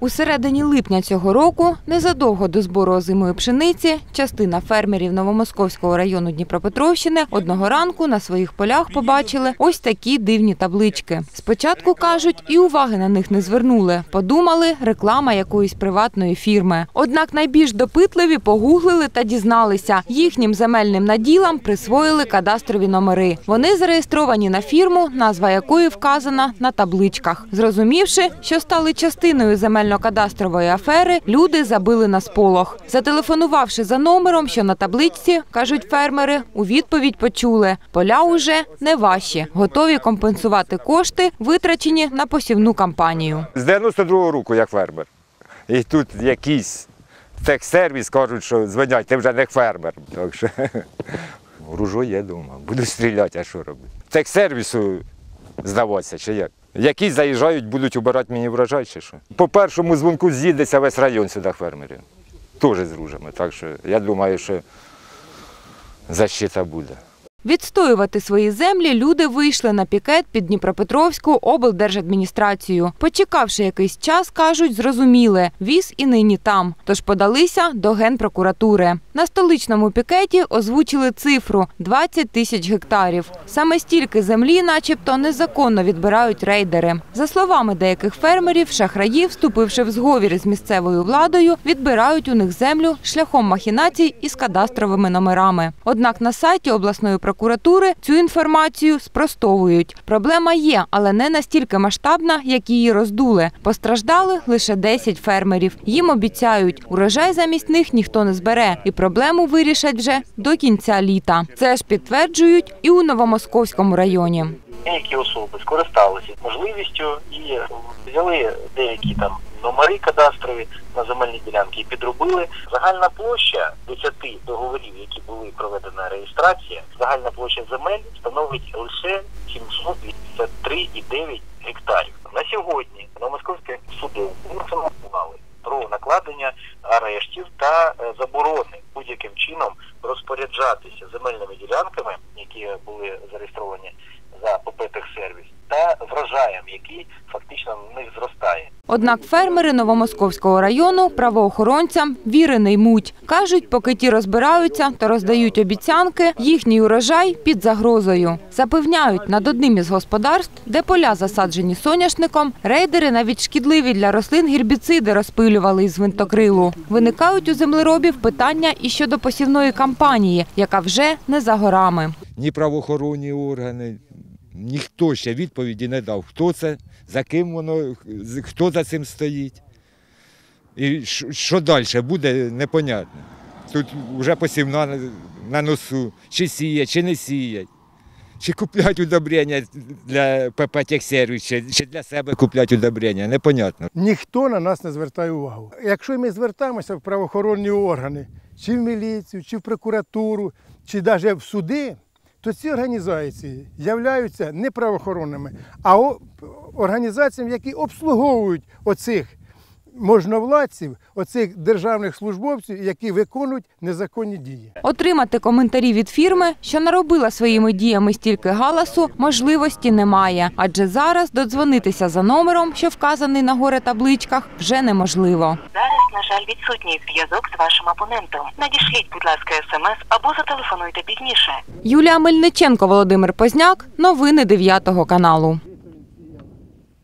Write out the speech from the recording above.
У середині липня цього року, незадовго до збору озимої пшениці, частина фермерів Новомосковського району Дніпропетровщини одного ранку на своїх полях побачили ось такі дивні таблички. Спочатку, кажуть, і уваги на них не звернули. Подумали – реклама якоїсь приватної фірми. Однак найбільш допитливі погуглили та дізналися – їхнім земельним наділам присвоїли кадастрові номери. Вони зареєстровані на фірму, назва якої вказана на табличках. Зрозумівши, що стали частиною земельно-кадастрової афери, люди забили на сполох. Зателефонувавши за номером, що на табличці, кажуть фермери, у відповідь почули – поля уже не ваші, готові компенсувати кошти, витрачені на посівну кампанію. З 92-го року як фермер. І тут якийсь техсервіс кажуть, що дзвонять, ти вже не фермер. Так що ружой є дома, буду стріляти, а що робити? Техсервісу здаватися чи як? Які заїжджають, будуть убирати мені врожай чи що? По першому дзвонку з'їдеться весь район сюди фермерів. Теж з ружами, так що я думаю, що защита буде. Відстоювати свої землі люди вийшли на пікет під Дніпропетровську облдержадміністрацію. Почекавши якийсь час, кажуть, зрозуміли – віз і нині там. Тож подалися до Генпрокуратури. На столичному пікеті озвучили цифру – 20 тисяч гектарів. Саме стільки землі начебто незаконно відбирають рейдери. За словами деяких фермерів, шахраї, вступивши в зговір з місцевою владою, відбирають у них землю шляхом махінацій із кадастровими номерами. Однак на сайті обласної прокуратури цю інформацію спростовують. Проблема є, але не настільки масштабна, як її роздули. Постраждали лише 10 фермерів. Їм обіцяють, урожай замість них ніхто не збере і проблему вирішать вже до кінця літа. Це ж підтверджують і у Новомосковському районі. Деякі особи скористалися можливістю і взяли деякі там номери кадастрові на земельні ділянки і підробили. Загальна площа 10 договорів, які були проведена реєстрація, загальна площа земель становить лише 783,9 гектарів. На сьогодні Новомосковське суди інформували про накладення арештів та заборони будь-яким чином розпоряджатися земельними ділянками, які були зареєстровані за ПП «Техсервіс», та врожаєм, який фактично в них зростає. Однак фермери Новомосковського району правоохоронцям віри не ймуть. Кажуть, поки ті розбираються та роздають обіцянки, їхній урожай під загрозою. Запевняють, над одним із господарств, де поля засаджені соняшником, рейдери навіть шкідливі для рослин гербіциди розпилювали із гвинтокрилу. Виникають у землеробів питання і щодо посівної кампанії, яка вже не за горами. Ні правоохоронні органи, ніхто ще відповіді не дав, хто це, за ким воно, хто за цим стоїть. І що далі буде, непонятно. Тут вже посівна на носу, чи сіять, чи не сіять. Чи купляють удобрення для ПП «Техсервіс», чи для себе купляють удобрення, непонятно. Ніхто на нас не звертає увагу. Якщо ми звертаємося в правоохоронні органи, чи в міліцію, чи в прокуратуру, чи навіть в суди, то ці організації являються не правоохоронними, а організаціями, які обслуговують оцих можновладців, оцих державних службовців, які виконують незаконні дії. Отримати коментарі від фірми, що наробила своїми діями стільки галасу, можливості немає. Адже зараз додзвонитися за номером, що вказаний на горе табличках, вже неможливо. Зараз, на жаль, відсутній зв'язок з вашим опонентом. Надішліть, будь ласка, смс або зателефонуйте пізніше. Юлія Мельниченко, Володимир Позняк. Новини 9 каналу.